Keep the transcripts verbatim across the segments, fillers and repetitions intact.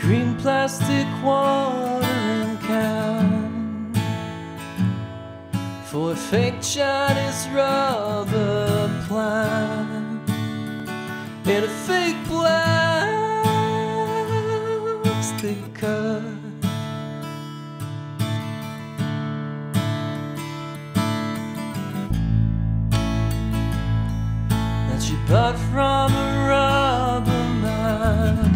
green plastic watering can for a fake Chinese rubber plant in a fake plastic cup. That she bought from a rubber man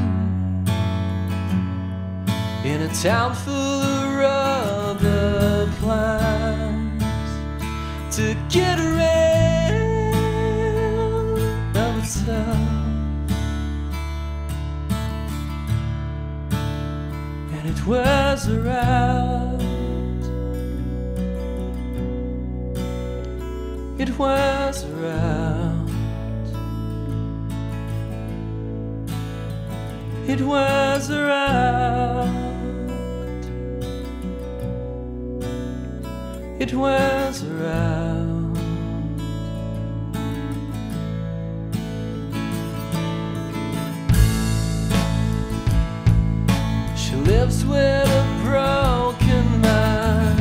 in a town full of rubber plants to get around of itself. And it wears her out. It wears her out. It wears her out. It wears her out. She lives with a broken man,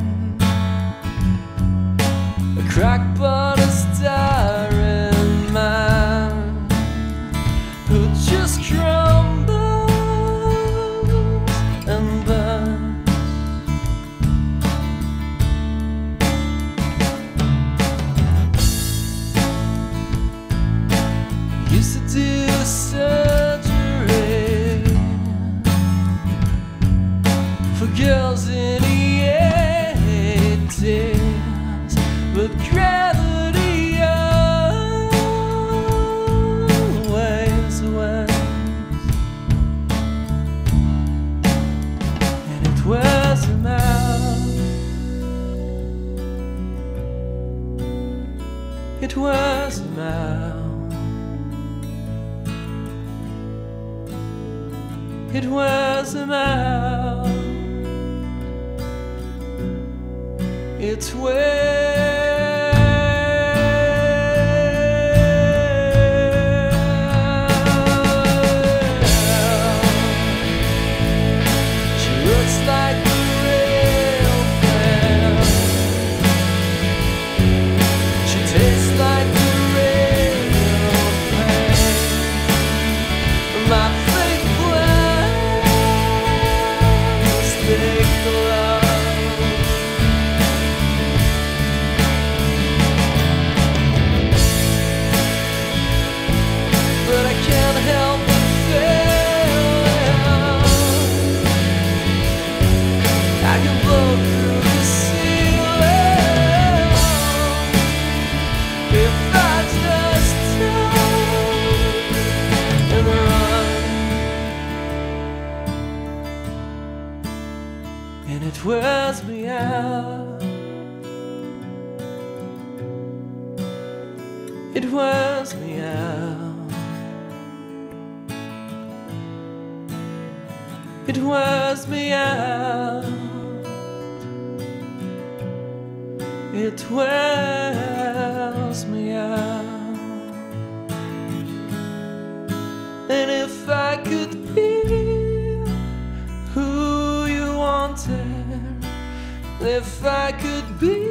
a crackpot, a starring man who just crumbles and burns. Used to do surgery for girls in the eighties, but gravity always wins, and it wears him out. It wears him out. It wears him out. It wears. She looks like the real thing. She tastes like the real thing. My fake plastic love. But I can't help but feel I can blow through the ceiling if I just turn and run. And it wears me out. It wears me out. It wears me out. It wears me out. And if I could be who you wanted, if I could be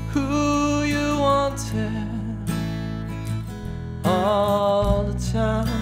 who you wanted all the time,